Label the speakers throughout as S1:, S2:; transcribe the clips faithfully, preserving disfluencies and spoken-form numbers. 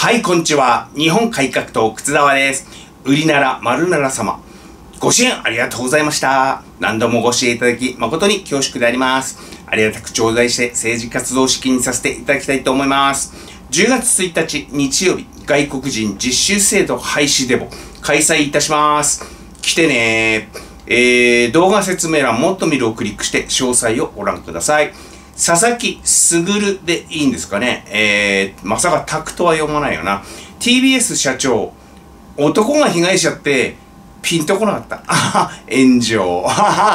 S1: はい、こんにちは。日本改革党、靴沢です。売りなら丸なら様。ご支援ありがとうございました。何度もご支援いただき、誠に恐縮であります。ありがたく頂戴して政治活動を資金にさせていただきたいと思います。じゅうがつついたち日曜日、外国人実習制度廃止デモ、開催いたします。来てねー。えー、動画説明欄もっと見るをクリックして詳細をご覧ください。佐々木卓でいいんですかね。えー、まさかタクとは読まないよな。ティービーエス 社長、男が被害者ってピンとこなかった。あは、炎上。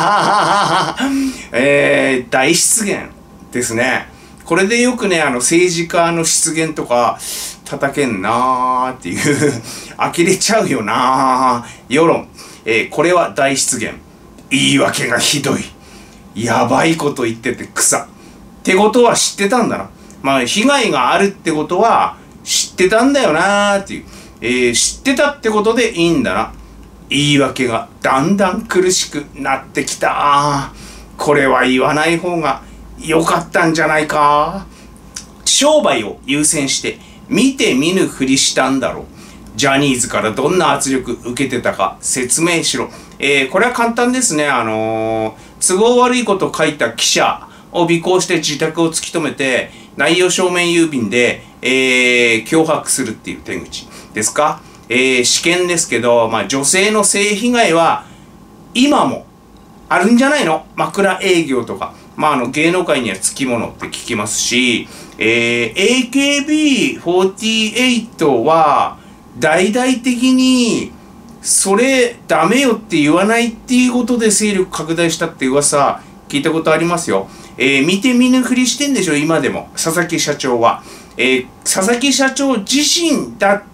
S1: えー、大失言ですね。これでよくね、あの政治家の失言とか叩けんなーっていう、呆れちゃうよなー。世論、えー、これは大失言。言い訳がひどい。やばいこと言ってて草。ってことは知ってたんだな。まあ、被害があるってことは知ってたんだよなーっていう。えー、知ってたってことでいいんだな。言い訳がだんだん苦しくなってきた。これは言わない方が良かったんじゃないか。商売を優先して見て見ぬふりしたんだろう。ジャニーズからどんな圧力受けてたか説明しろ。えー、これは簡単ですね。あのー、都合悪いこと書いた記者を尾行して自宅を突き止めて、内容証明郵便で、えー、脅迫するっていう手口ですか。えー、試験ですけど、まあ、女性の性被害は今もあるんじゃないの？枕営業とか。まあ、あの、芸能界にはつきものって聞きますし、えー、エーケービーフォーティーエイト は大々的にそれダメよって言わないっていうことで勢力拡大したって噂聞いたことありますよ。えー、見て見ぬふりしてんでしょ、今でも。佐々木社長は。えー、佐々木社長自身だって、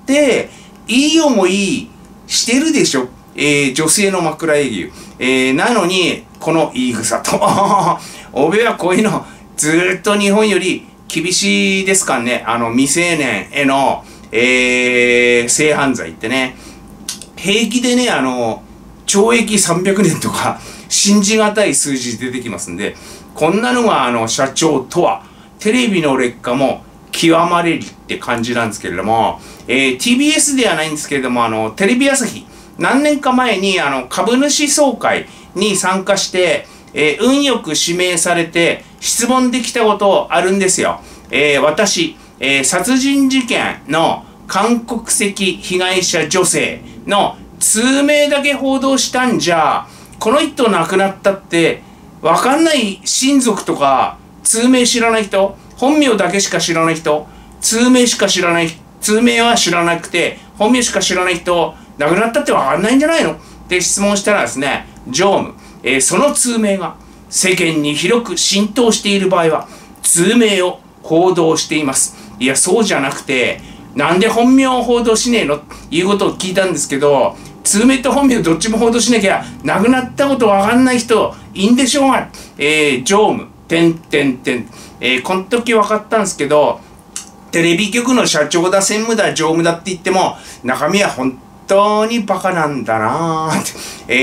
S1: いい思いしてるでしょ。えー、女性の枕営業。えー、なのに、この言い草と。おべはこういうの、ずーっと日本より厳しいですからね。あの、未成年への、えー、性犯罪ってね。平気でね、あの、懲役さんびゃくねんとか、信じがたい数字出てきますんで、こんなのがあの社長とは、テレビの劣化も極まれりって感じなんですけれども、えー、ティービーエス ではないんですけれども、あの、テレビ朝日、何年か前にあの株主総会に参加して、えー、運よく指名されて質問できたことあるんですよ。えー、私、えー、殺人事件の韓国籍被害者女性の通名だけ報道したんじゃ、この人亡くなったってわかんない親族とか、通名知らない人、本名だけしか知らない人、通名しか知らない、通名は知らなくて、本名しか知らない人、亡くなったってわかんないんじゃないのって質問したらですね、常務、えー、その通名が世間に広く浸透している場合は、通名を報道しています。いや、そうじゃなくて、なんで本名を報道しねえのっていうことを聞いたんですけど、通名と本名どっちも報道しなきゃ、亡くなったことわかんない人いいんでしょうが、えー、常務、てんてんてん。えー、この時分かったんですけど、テレビ局の社長だ、専務だ、常務だって言っても、中身は本当にバカなんだなーって。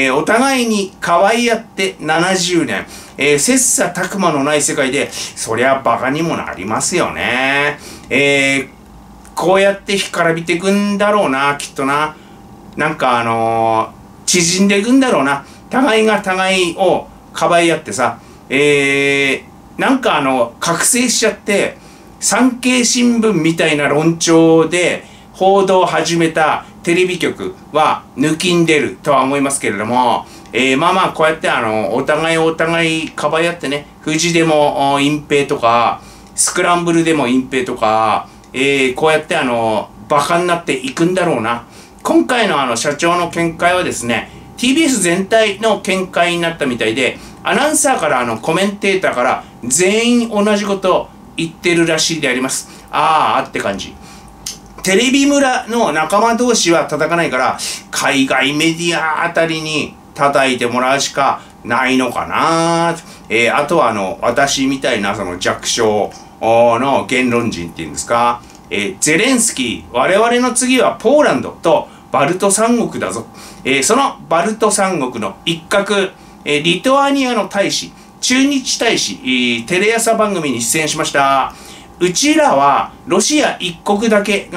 S1: えー、お互いに可愛い合ってななじゅうねん。えー、切磋琢磨のない世界で、そりゃバカにもなりますよね。えー、こうやって干からびていくんだろうな、きっとな。なんかあのー、縮んでいくんだろうな。互いが互いをかばい合ってさ、えー、なんかあの、覚醒しちゃって、産経新聞みたいな論調で報道を始めたテレビ局は抜きんでるとは思いますけれども、えー、まあまあこうやってあの、お互いお互いかばい合ってね、富士でも隠蔽とか、スクランブルでも隠蔽とか、えー、こうやってあの、バカになっていくんだろうな。今回のあの社長の見解はですね、ティービーエス 全体の見解になったみたいで、アナウンサーからあのコメンテーターから全員同じことを言ってるらしいであります。あーあって感じ。テレビ村の仲間同士は叩かないから、海外メディアあたりに叩いてもらうしかないのかな。えー、あとはあの、私みたいなその弱小の言論人っていうんですか。えー、ゼレンスキー、我々の次はポーランドとバルト三国だぞ。えー、そのバルト三国の一角、えー、リトアニアの大使、駐日大使、えー、テレ朝番組に出演しました。うちらはロシア一国だけが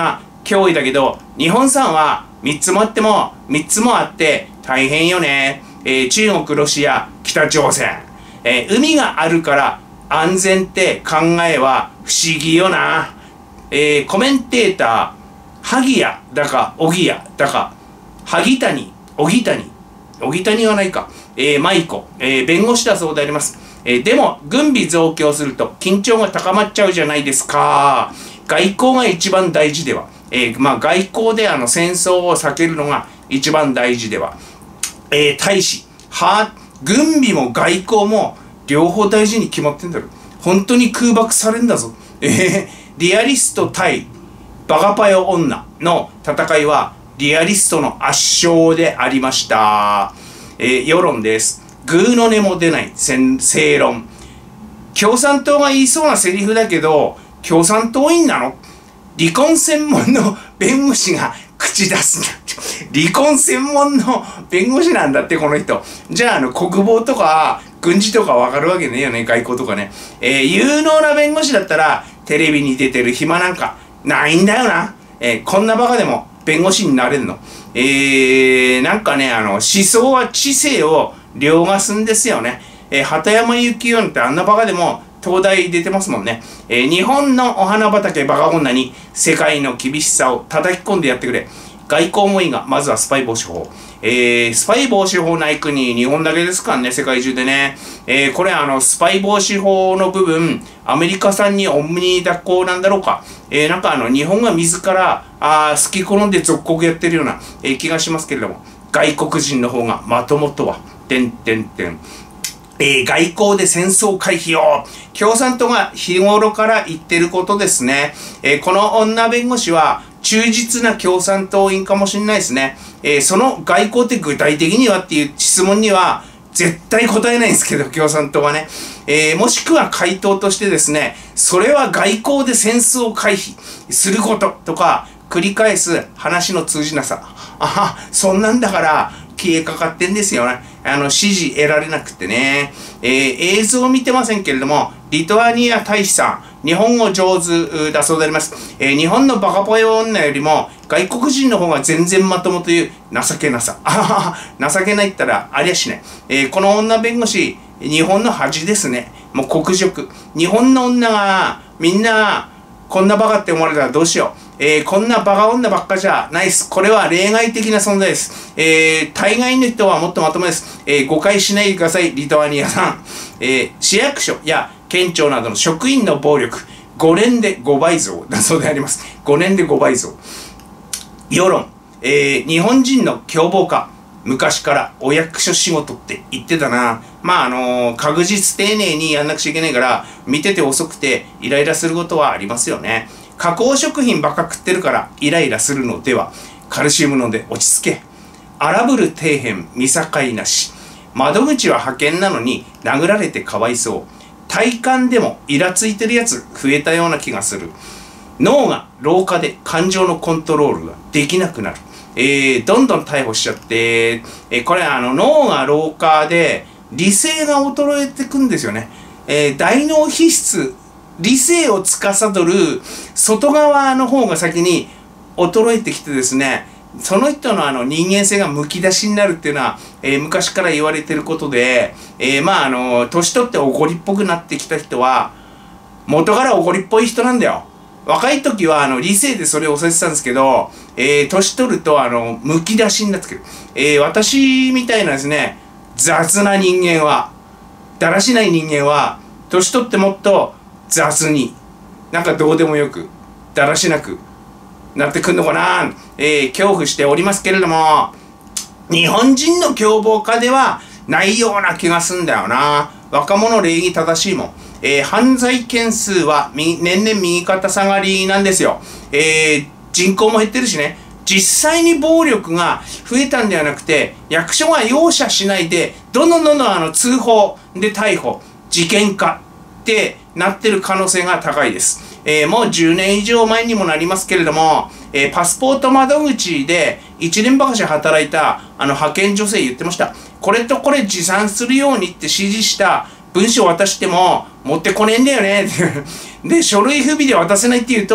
S1: 脅威だけど、日本産はみっつもあっても、みっつもあって大変よね。えー、中国、ロシア、北朝鮮。えー、海があるから安全って考えは不思議よな。えー、コメンテーター、萩谷だか、小木谷だか、萩谷、小木谷、小木谷はないか、えー、舞子、えー、弁護士だそうであります。えー、でも、軍備増強すると緊張が高まっちゃうじゃないですか。外交が一番大事では。えー、まあ、外交であの戦争を避けるのが一番大事では。えー、大使、は、軍備も外交も両方大事に決まってんだろ。本当に空爆されんだぞ。えー、リアリスト対バカパヨ女の戦いはリアリストの圧勝でありました。えー、世論です。グーの音も出ない正論。共産党が言いそうなセリフだけど、共産党員なの？離婚専門の弁護士が口出すんだ。離婚専門の弁護士なんだって、この人。じゃあ、あの、国防とか、軍事とかわかるわけねえよね、外交とかね。えー、有能な弁護士だったら、テレビに出てる暇なんかないんだよな。えー、こんなバカでも弁護士になれんの。えー、なんかね、あの、思想は知性を凌駕すんですよね。えー、鳩山幸夫ってあんなバカでも東大出てますもんね。えー、日本のお花畑バカ女に世界の厳しさを叩き込んでやってくれ。外交もいいが、まずはスパイ防止法。えー、スパイ防止法ない国、日本だけですからね、世界中でね。えー、これあの、スパイ防止法の部分、アメリカ産にオムニ抱っこなんだろうか。えー、なんかあの、日本が自ら、あ好き好んで属国やってるような、えー、気がしますけれども、外国人の方がまともとは、てんてんてん。えー、外交で戦争回避を、共産党が日頃から言ってることですね。えー、この女弁護士は、忠実な共産党員かもしれないですね。えー、その外交って具体的にはっていう質問には絶対答えないんですけど、共産党はね。えー、もしくは回答としてですね、それは外交で戦争を回避することとか繰り返す話の通じなさ。あは、そんなんだから消えかかってんですよね。あの、支持得られなくてね。えー、映像見てませんけれども、リトアニア大使さん、日本語上手だそうであります。えー、日本のバカポヨ女よりも外国人の方が全然まともという情けなさ。あはは、情けないったらありゃしない。えー、この女弁護士、日本の恥ですね。もう国辱。日本の女がみんなこんなバカって思われたらどうしよう。えー、こんなバカ女ばっかじゃないです。これは例外的な存在です。えー、大概の人はもっとまともです。えー、誤解しないでください、リトアニアさん。えー、市役所や県庁などの職員の暴力、ごねんでごばい増だそうであります。ごねんでごばい増。世論、えー、日本人の凶暴化。昔からお役所仕事って言ってたな。まああのー、確実丁寧にやんなくちゃいけないから、見てて遅くてイライラすることはありますよね。加工食品ばっか食ってるからイライラするのでは。カルシウム飲んで落ち着け。荒ぶる底辺見境なし。窓口は派遣なのに殴られてかわいそう。体感でもイラついてるやつ増えたような気がする。脳が老化で感情のコントロールができなくなる。えー、どんどん逮捕しちゃって、えー、これあの脳が老化で理性が衰えてくんですよね。えー、大脳皮質、理性を司る外側の方が先に衰えてきてですね、その人のあの人間性がむき出しになるっていうのは、えー、昔から言われてることで、えー、まああの年取っておごりっぽくなってきた人は元からおごりっぽい人なんだよ。若い時はあの理性でそれを抑えてたんですけど、えー、年取るとあのむき出しになってくる。えー、私みたいなですね、雑な人間は、だらしない人間は年取ってもっと雑に、なんかどうでもよく、だらしなくなってくんのかな。えー、恐怖しておりますけれども、日本人の凶暴化ではないような気がすんだよな。若者礼儀正しいもん。えー、犯罪件数は年々右肩下がりなんですよ。えー、人口も減ってるしね。実際に暴力が増えたんではなくて、役所が容赦しないで、どんどんどんどんあの通報で逮捕、事件化ってなってる可能性が高いです。えー、もうじゅうねん以上前にもなりますけれども、えー、パスポート窓口でいちねんばかし働いたあの派遣女性言ってました。これとこれ持参するようにって指示した文章を渡しても持ってこねえんだよね。で、書類不備で渡せないって言うと、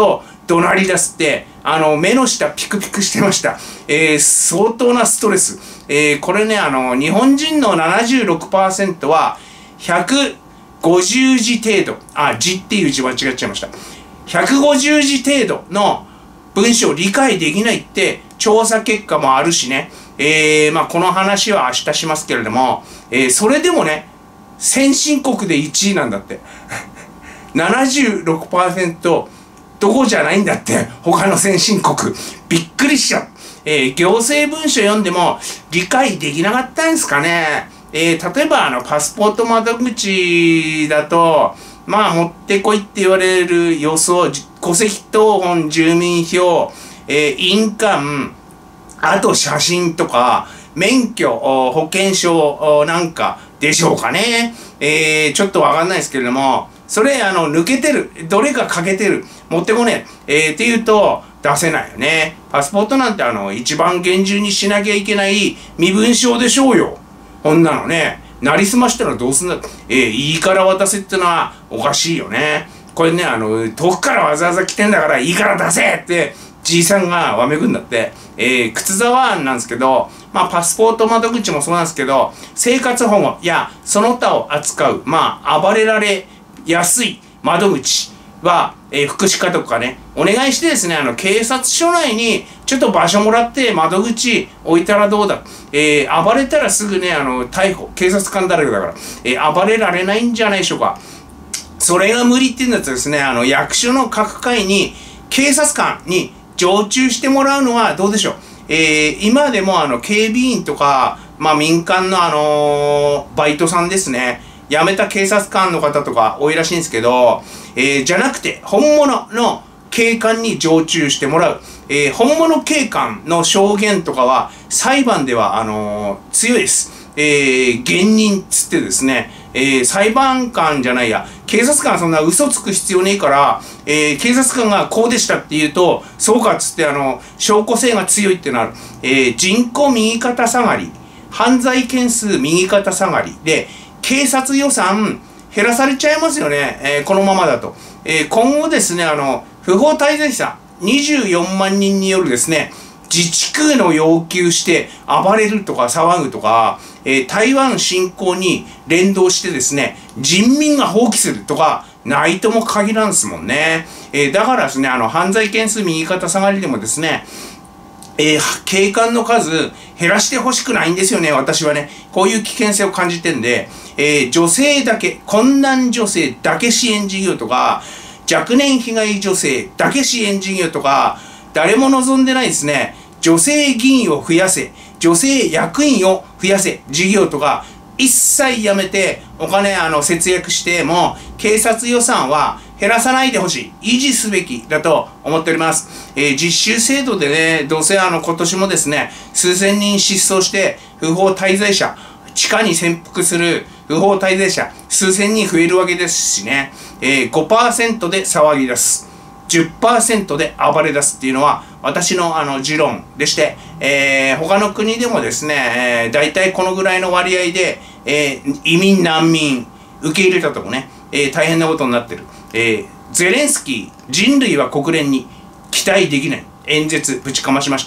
S1: 怒鳴り出すって、あの、目の下ピクピクしてました。えー、相当なストレス。えー、これね、あの、日本人の ななじゅうろくパーセント は、ひゃくごじゅうじ程度。あ、字っていう字間違っちゃいました。ひゃくごじゅうじ程度の文章を理解できないって調査結果もあるしね。えー、まあ、この話は明日しますけれども、えー、それでもね、先進国でいちいなんだって。ななじゅうろくパーセント どこじゃないんだって。他の先進国。びっくりしちゃう。えー、行政文書読んでも理解できなかったんですかね。えー、例えばあのパスポート窓口だと、まあ持ってこいって言われる予想、戸籍謄本、住民票、えー、印鑑、あと写真とか、免許、保険証なんかでしょうかね。えー、ちょっとわかんないですけれども、それあの抜けてる、どれか欠けてる、持ってこねえ、えー、って言うと出せないよね。パスポートなんてあの一番厳重にしなきゃいけない身分証でしょうよ。こんなのね、なりすましたらどうすんだ。えー、いいから渡せってのはおかしいよね。これね、あの、遠くからわざわざ来てんだからいいから出せって、じいさんがわめくんだって。えー、靴沢なんですけど、まあ、パスポート窓口もそうなんですけど、生活保護やその他を扱う、まあ、暴れられやすい窓口は、えー、福祉課とかね、お願いしてですね、あの、警察署内にちょっと場所もらって窓口置いたらどうだ。えー、暴れたらすぐね、あの、逮捕、警察官だらけだから、えー、暴れられないんじゃないでしょうか。それが無理っていうんだったらですね、あの、役所の各階に警察官に常駐してもらうのはどうでしょう。えー、今でもあの、警備員とか、まあ民間のあのー、バイトさんですね、辞めた警察官の方とか多いらしいんですけど、えー、じゃなくて、本物の警官に常駐してもらう。えー、本物警官の証言とかは、裁判では、あのー、強いです。えー、言人つってですね、えー、裁判官じゃないや、警察官はそんな嘘つく必要ねえから、えー、警察官がこうでしたって言うと、そうかっつって、あの、証拠性が強いってなる。えー、人口右肩下がり、犯罪件数右肩下がりで、警察予算減らされちゃいますよね、えー、このままだと。えー、今後ですね、あの、不法滞在者にじゅうよんまんにんによるですね、自治区の要求して暴れるとか騒ぐとか、えー、台湾侵攻に連動してですね、人民が放棄するとか、ないとも限らんすもんね。えー、だからですね、あの、犯罪件数右肩下がりでもですね、えー、警官の数減らしてほしくないんですよね、私はね。こういう危険性を感じてんで、えー、女性だけ、困難女性だけ支援事業とか、若年被害女性だけ支援事業とか、誰も望んでないですね。女性議員を増やせ、女性役員を増やせ、事業とか、一切やめて、お金あの節約しても、警察予算は減らさないでほしい。維持すべきだと思っております。えー、実習制度でね、どうせあの今年もですね、数千人失踪して、不法滞在者、地下に潜伏する不法滞在者、数千人増えるわけですしね、えー、ごパーセント で騒ぎ出す。じゅっパーセント で暴れ出すっていうのは私のあの持論でして、えー、他の国でもですね、えー、大体このぐらいの割合で、えー、移民難民受け入れたとこね、えー、大変なことになってる、えー、ゼレンスキー人類は国連に期待できない演説ぶちかましました。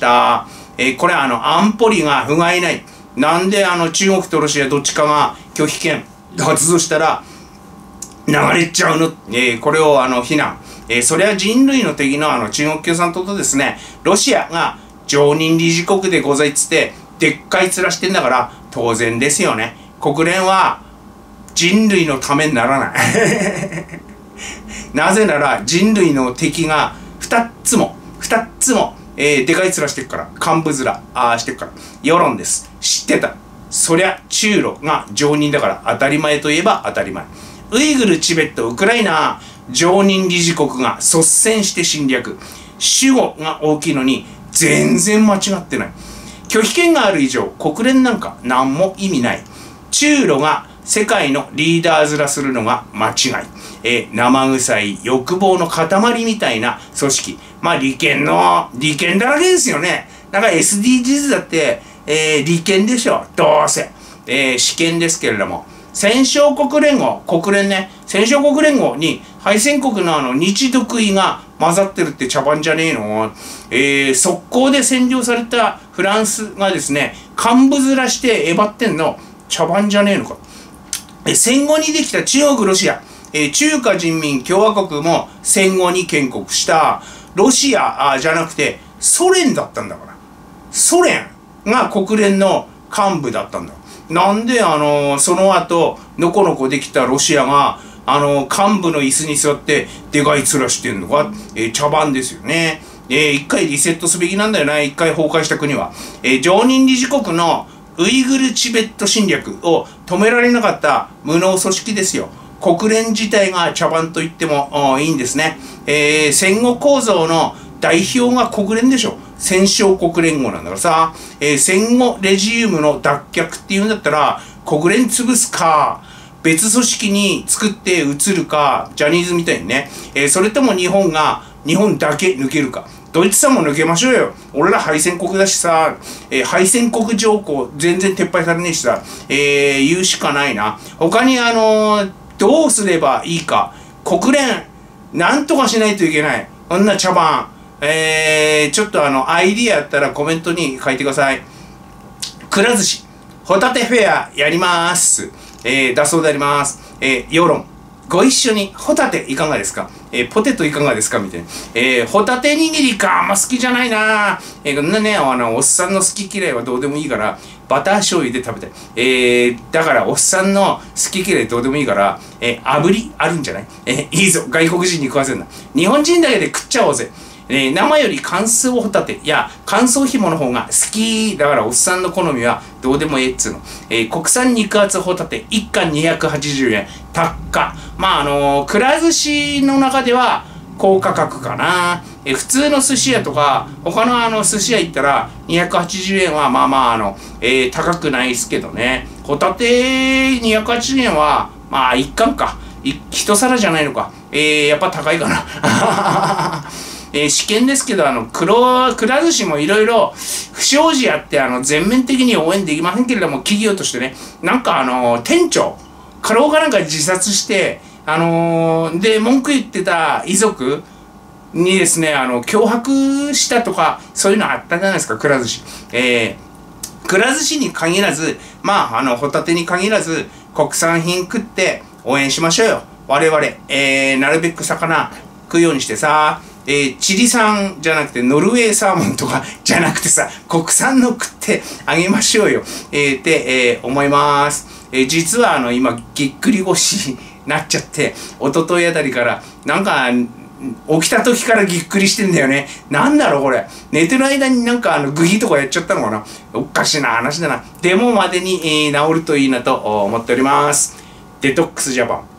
S1: えー、これはあの安保理が不甲斐ない。なんであの中国とロシアどっちかが拒否権発動したら流れちゃうの、えー、これをあの非難。えー、それは人類の敵のあの中国共産党とですね、ロシアが常任理事国でございっつって、でっかい面してんだから当然ですよね。国連は人類のためにならない。なぜなら人類の敵が二つも、二つも、えー、でかい面してっから、幹部面あしてっから、世論です。知ってた。そりゃ中ロが常任だから当たり前といえば当たり前。ウイグル、チベット、ウクライナ、常任理事国が率先して侵略。主語が大きいのに全然間違ってない。拒否権がある以上、国連なんか何も意味ない。中ロが世界のリーダー面するのが間違い。えー、生臭い欲望の塊みたいな組織。まあ利権の、利権だらけですよね。なんか エスディージーズ だって、えー、利権でしょ。どうせ。えー、私権ですけれども。戦勝国連合、国連ね、戦勝国連合に敗戦国のあの日独伊が混ざってるって茶番じゃねえの。えー、速攻で占領されたフランスがですね、幹部面してえばってんの、茶番じゃねえのか。え戦後にできた中国ロシア、えー、中華人民共和国も戦後に建国したロシアじゃなくてソ連だったんだから。ソ連が国連の幹部だったんだ。なんであのー、その後のこのこできたロシアがあのー、幹部の椅子に座ってでかい面してんのか、えー、茶番ですよね。えー、一回リセットすべきなんだよな、一回崩壊した国は。えー、常任理事国のウイグル・チベット侵略を止められなかった無能組織ですよ。国連自体が茶番と言ってもいいんですね。えー、戦後構造の代表が国連でしょ。戦勝国連合なんだからさ、えー、戦後レジウムの脱却っていうんだったら、国連潰すか、別組織に作って移るか、ジャニーズみたいにね、えー、それとも日本が、日本だけ抜けるか。ドイツさんも抜けましょうよ。俺ら敗戦国だしさ、えー、敗戦国条項全然撤廃されねえしさ、えー、言うしかないな。他にあのー、どうすればいいか。国連、なんとかしないといけない。こんな茶番。えー、ちょっとあの、アイディアあったらコメントに書いてください。くら寿司、ホタテフェアやります。えー、だそうであります。えー、世論。ご一緒に、ホタテいかがですか？えー、ポテトいかがですかみたいな。えー、ホタテ握りか、あんま好きじゃないな。えー、こんなね、あの、おっさんの好き嫌いはどうでもいいから、バター醤油で食べたい。えー、だから、おっさんの好き嫌いどうでもいいから、えー、炙りあるんじゃない？えー、いいぞ、外国人に食わせるな。日本人だけで食っちゃおうぜ。えー、生より乾燥ホタテや乾燥ひもの方が好きだからおっさんの好みはどうでもええっつうの。えー、国産肉厚ホタテいっ貫にひゃくはちじゅうえん。高っ。まああのー、くら寿司の中では高価格かな。えー、普通の寿司屋とか他のあの寿司屋行ったらにひゃくはちじゅうえんはまあまああの、えー、高くないっすけどね。ホタテにひゃくはちじゅうえんはまあいっ貫か。一皿じゃないのか。えー、やっぱ高いかな。えー、試験ですけど、あの、黒、くら寿司もいろいろ不祥事あって、あの、全面的に応援できませんけれども、企業としてね、なんかあの、店長、過労かなんか自殺して、あのー、で、文句言ってた遺族にですね、あの、脅迫したとか、そういうのあったじゃないですか、くら寿司。えー、くら寿司に限らず、まあ、あの、ホタテに限らず、国産品食って応援しましょうよ。我々、えー、なるべく魚食うようにしてさ、えー、チリ産じゃなくてノルウェーサーモンとかじゃなくてさ、国産の食ってあげましょうよ。えー、って、えー、思います。えー、実はあの今ぎっくり腰になっちゃって、一昨日あたりからなんか起きた時からぎっくりしてんだよね。なんだろうこれ。寝てる間になんかあのグギとかやっちゃったのかな。おかしいな話だな。でもまでに、えー、治るといいなと思っております。デトックスジャパン。